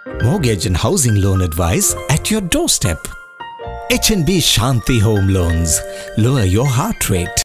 Mortgage and housing loan advice at your doorstep. HNB Shanthi Home Loans. Lower your heart rate.